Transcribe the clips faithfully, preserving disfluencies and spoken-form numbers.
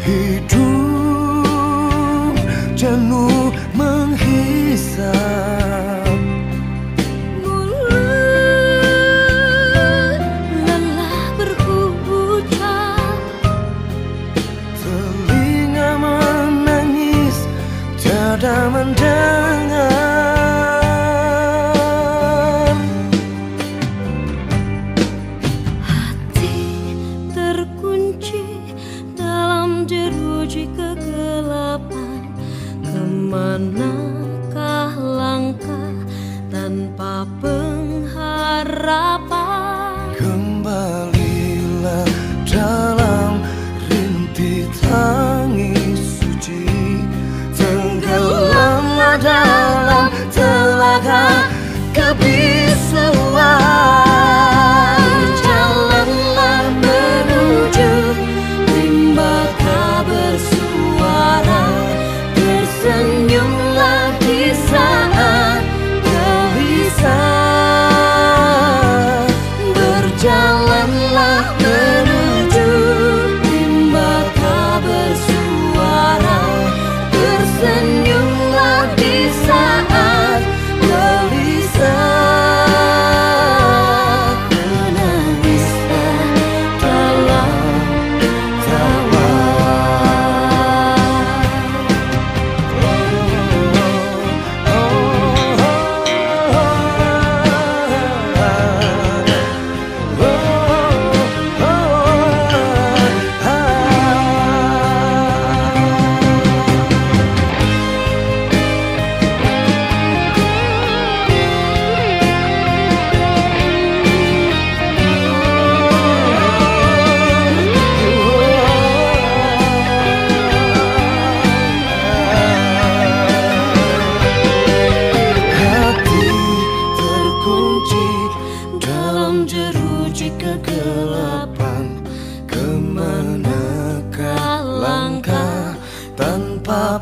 Hidup jenuh menghisap, mulut lelah berucap, telinga menangis tiada mendengar. hati terkunci dalam jeruji kegelapan. Kemanakah langkah tanpa pengharapan? Kembalilah dalam rintik tangis suci, tenggelamlah dalam telaga kebisuan. Berjalanlah menuju rimba bersuara, tersenyumlah di saat gelisah. Berjalanlah menuju rimba bersuara, tersenyumlah di saat gelisah. Menangislah dalam tawa. Hati terkunci dalam jeruji kegelapan. Kemanakah langkah tanpa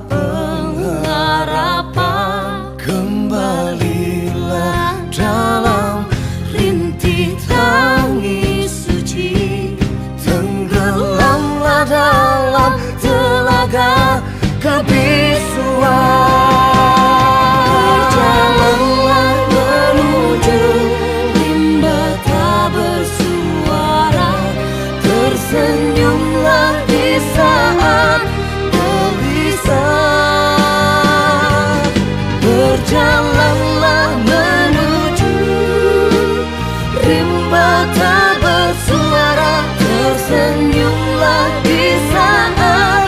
pengharapan? Kembalilah dalam rintik tangis suci, tenggelamlah dalam telaga kebisuan. Berjalanlah menuju rimba tak bersuara, tersenyumlah di saat gelisah. Berjalanlah menuju rimba tak bersuara, tersenyumlah di saat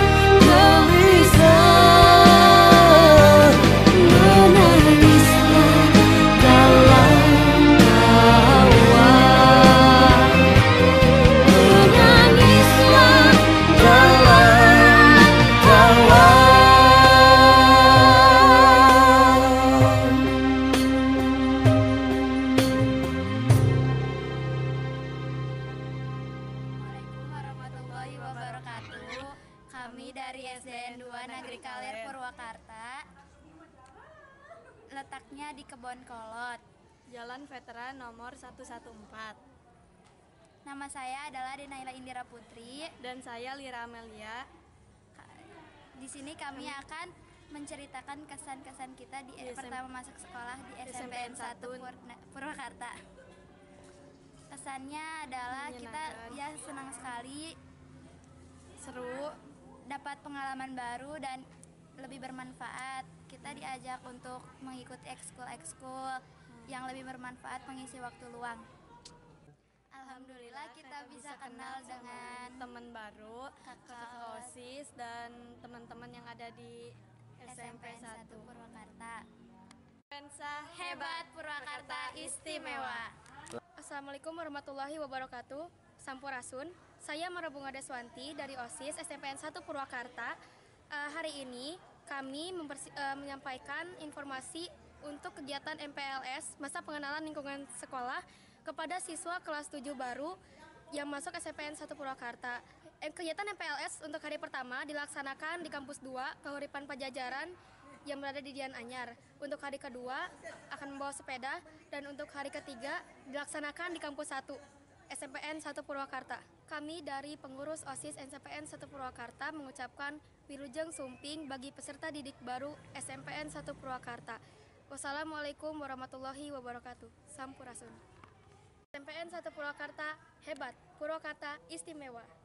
gelisah. Menangislah dalam tawa. Menangislah dalam tawa. Assalamualaikum warahmatullahi wabarakatuh. Kami dari S D N dua Negeri Kaler Purwakarta. Letaknya di Kebon Kolot, Jalan Veteran nomor seratus empat belas. Nama saya adalah Denaila Indira Putri. Dan saya Lira Amelia. Di sini kami akan menceritakan kesan-kesan kita di Di S M- pertama masuk sekolah di S M P N satu Pur- Purwakarta. Kesannya adalah kita Menyenangkan. ya senang sekali, Seru. dapat pengalaman baru dan lebih bermanfaat. Kita diajak untuk mengikuti ekskul-ekskul yang lebih bermanfaat mengisi waktu luang. Alhamdulillah kita bisa kenal dengan teman baru, kakak OSIS dan teman-teman yang ada di S M P N satu Purwakarta. Pensa Hebat Purwakarta istimewa. Assalamualaikum warahmatullahi wabarakatuh. Sampurasun. Saya Marabunga Deswanti dari OSIS S M P N satu Purwakarta. Uh, hari ini kami mempersi- uh, menyampaikan informasi untuk kegiatan M P L S masa pengenalan lingkungan sekolah kepada siswa kelas tujuh baru yang masuk S M P N satu Purwakarta. Eh, kegiatan M P L S untuk hari pertama dilaksanakan di kampus dua Kahuripan Pajajaran yang berada di Dian Anyar. Untuk hari kedua akan membawa sepeda, dan untuk hari ketiga dilaksanakan di kampus satu S M P N satu Purwakarta. Kami dari pengurus OSIS S M P N satu Purwakarta mengucapkan Wilujeng Sumping bagi peserta didik baru S M P N satu Purwakarta. Wassalamualaikum warahmatullahi wabarakatuh. Sampurasun. S M P N satu Purwakarta hebat, Purwakarta istimewa.